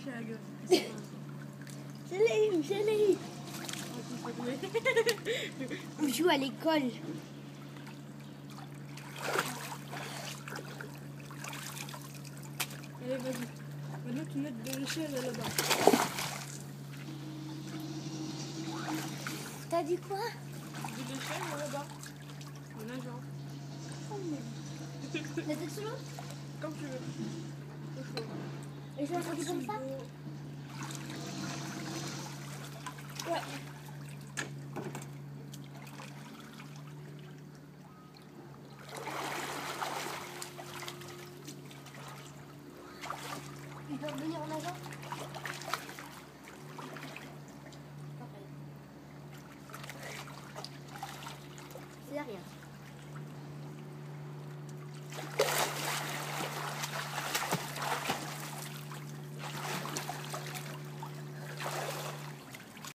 craché à la gueule. Je l'ai eu, je l'ai eu. On joue à l'école. Allez, vas-y. Maintenant, tu mets de l'échelle là-bas. T'as dit quoi? De l'échelle là-bas. En nageant. La tête sous l'eau? Comme tu veux. Et je vais faire comme ça? Ouais. Ils peuvent venir en nageant? C'est rien.